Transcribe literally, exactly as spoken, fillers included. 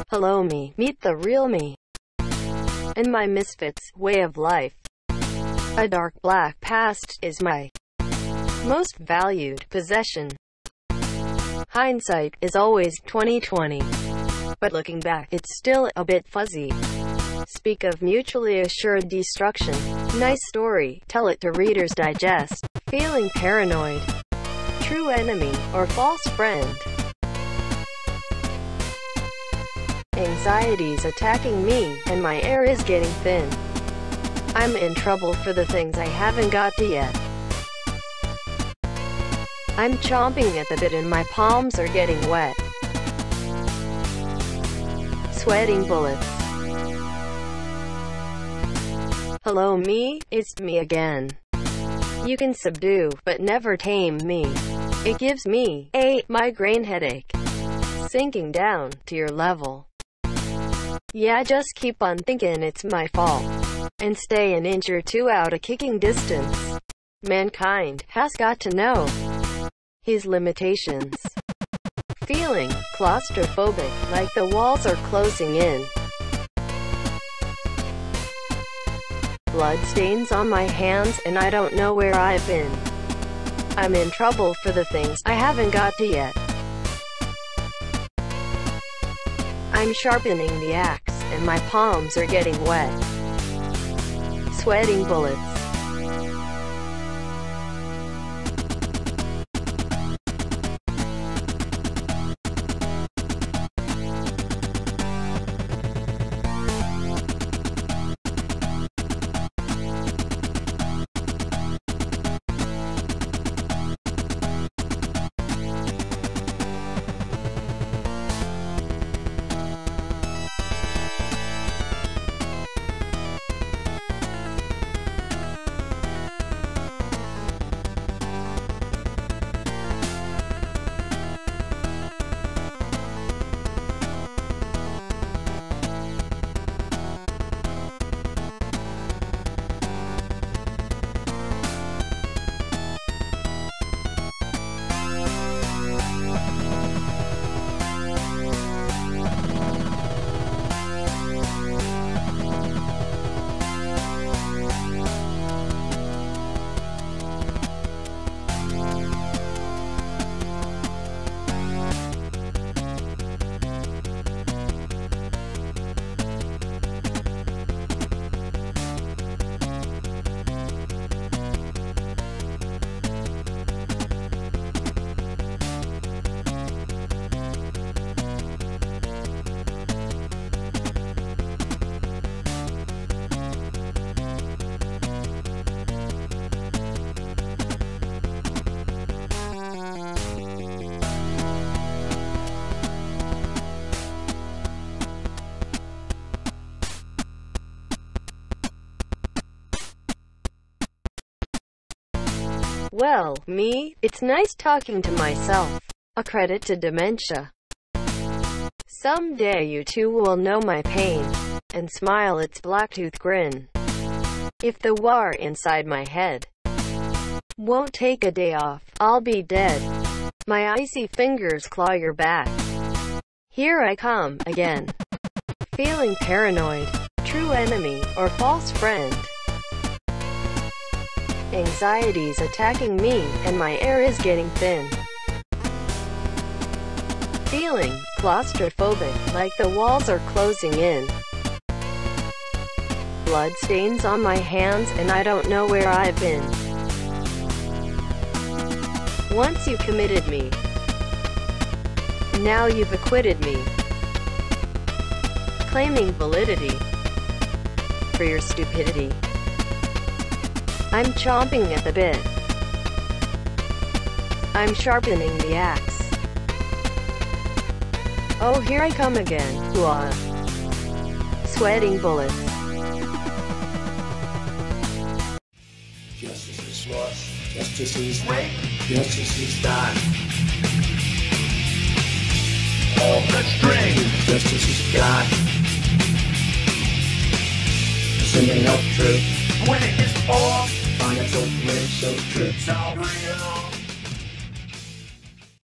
Hello me, meet the real me, and my misfits way of life. A dark black past is my most valued possession. Hindsight is always twenty twenty, but looking back it's still a bit fuzzy. Speak of mutually assured destruction. Nice story, tell it to Reader's Digest. Feeling paranoid, true enemy or false friend. Anxiety's attacking me, and my air is getting thin. I'm in trouble for the things I haven't got to yet. I'm chomping at the bit and my palms are getting wet. Sweating bullets. Hello me, it's me again. You can subdue, but never tame me. It gives me a migraine headache, sinking down to your level. Yeah, just keep on thinking it's my fault, and stay an inch or two out of kicking distance. Mankind has got to know his limitations. Feeling claustrophobic, like the walls are closing in. Blood stains on my hands, and I don't know where I've been. I'm in trouble for the things I haven't got to yet. I'm sharpening the axe, and my palms are getting wet. Sweating bullets. Well, me, it's nice talking to myself. A credit to dementia. Someday you too will know my pain, and smile its blacktooth grin. If the war inside my head won't take a day off, I'll be dead. My icy fingers claw your back. Here I come, again. Feeling paranoid, true enemy or false friend. Anxiety's attacking me, and my air is getting thin. Feeling claustrophobic, like the walls are closing in. Blood stains on my hands, and I don't know where I've been. Once you committed me, now you've acquitted me, claiming validity for your stupidity. I'm chomping at the bit. I'm sharpening the axe. Oh, here I come again. Hoo-ah. Sweating bullets. Justice is lost. Justice is wait. Justice is done. All the string. Justice is gone. Singing out truth. When it is all, find it so rich, so true. So